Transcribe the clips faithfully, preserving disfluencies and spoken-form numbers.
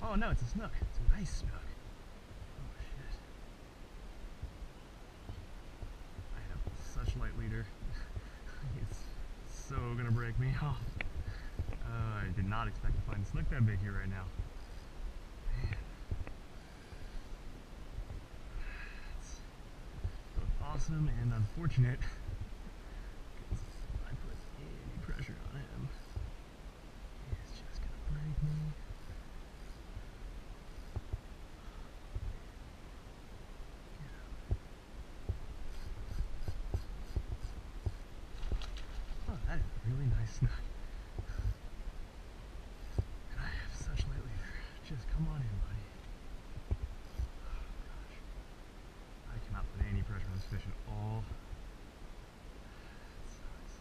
Oh no, it's a snook. It's a nice snook. Oh shit. I have such light leader. It's so gonna break me off. Uh, I did not expect to find a snook that big here right now. Man. It's both awesome and unfortunate. Because if I put any pressure on him, it's just gonna break me. Oh, that is a really nice snook. And I have such light leader. Just come on in, buddy. Oh gosh. I cannot put any pressure on this fish at all. That sucks.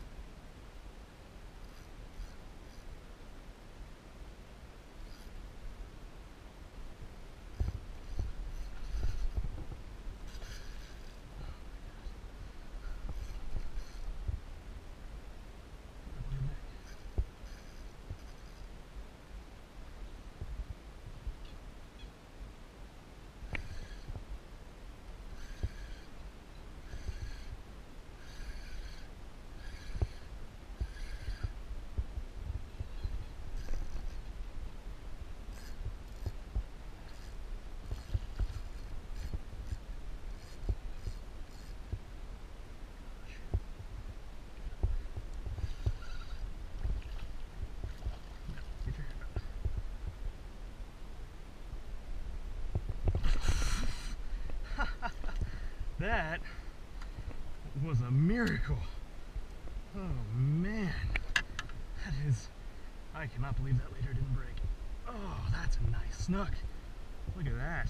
That was a miracle. Oh man, that is, I cannot believe that leader didn't break. Oh, that's a nice snook. Look at that.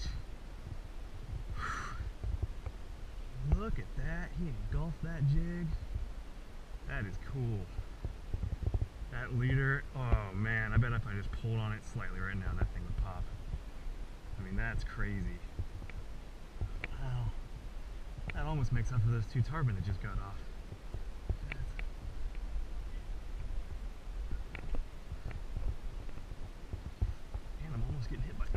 Whew. Look at that, he engulfed that jig. That is cool. That leader, oh man, I bet if I just pulled on it slightly right now, that thing would pop. I mean, that's crazy. Wow. That almost makes up for those two tarpon that just got off. And I'm almost getting hit by